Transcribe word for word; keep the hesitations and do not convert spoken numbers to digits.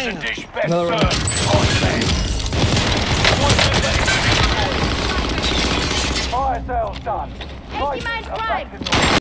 Damn. dish best Another round. served. I S L's done. Empty my Prices are back drive. to normal.